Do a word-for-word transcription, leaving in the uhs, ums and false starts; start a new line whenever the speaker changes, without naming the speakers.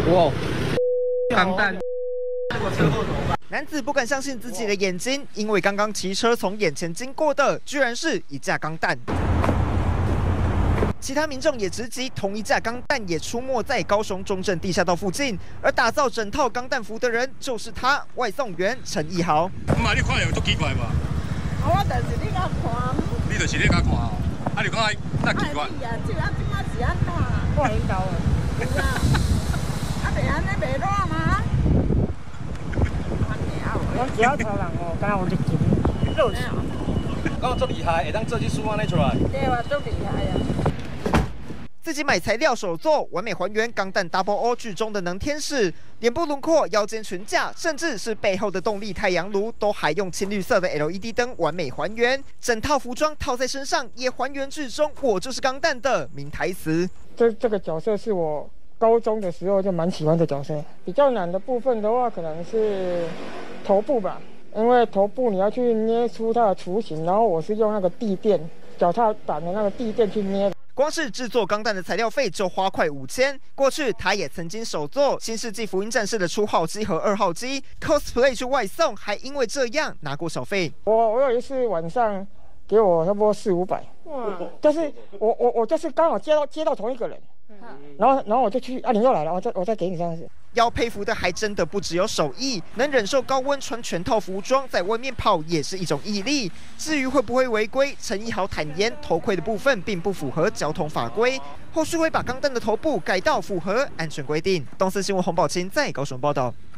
哇，钢弹。
男子不敢相信自己的眼睛，因为刚刚骑车从眼前经过的，居然是一架钢弹。其他民众也直击，同一架钢弹也出没在高雄中正地下道附近，而打造整套钢弹服的人就是他，外送员陈义豪。
嘛，你看有足奇怪吧？
我就是你甲看，
你就是你甲看哦，啊，你讲哎，那奇怪。
哎呀，这啊这啊是安怎？我领导啊。是啊，啊袂安尼袂烂吗？ 我只要头人哦，敢若有日勤热死。
哦，足厉害，会当做起书安尼出来。
对啊，足厉害啊！
自己买材料手做，完美还原钢弹 Double O 剧中的能天使，脸部轮廓、腰间裙架，甚至是背后的动力太阳炉，都还用青绿色的 L E D 灯完美还原。整套服装套在身上，也还原剧中“我就是钢弹”的名台词。
这这个角色是我高中的时候就蛮喜欢的角色。比较难的部分的话，可能是头部吧，因为头部你要去捏出它的雏形，然后我是用那个地垫、脚踏板的那个地垫去捏。
光是制作钢弹的材料费就花快五千。过去他也曾经手做《新世纪福音战士》的初号机和二号机 ，cosplay 去外送，还因为这样拿过小费。
我我有一次晚上给我差不多四五百，哇！就是我我我就是刚好接到接到同一个人，然后然后我就去啊，你又来了，我再我再给你这样子。
要佩服的还真的不只有手艺，能忍受高温穿全套服装在外面跑也是一种毅力。至于会不会违规，陈义豪坦言头盔的部分并不符合交通法规，后续会把钢弹的头部改到符合安全规定。东森新闻洪宝清在高雄报道。